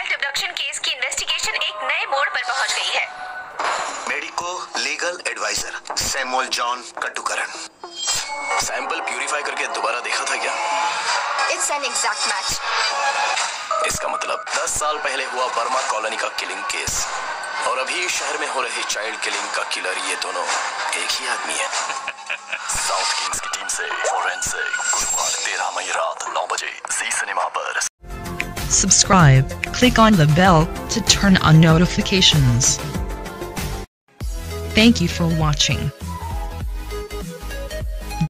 Child abduction case की investigation एक नए मोड़ पर पहुंच गई है। Medico legal adviser Samuel John Katukaran. Sample purify करके दोबारा देखा था क्या? It's an exact match. इसका मतलब 10 साल पहले हुआ बर्मा कॉलोनी का किलिंग केस और अभी शहर में हो रही चाइल्ड किलिंग का किलर, ये दोनों एक ही आदमी है। साउथ किंग्स की टीम से फोरेंसिक गुरुवार 13 मई रात 9 बजे जी सिनेमा पर। Subscribe, click on the bell to turn on notifications. Thank you for watching.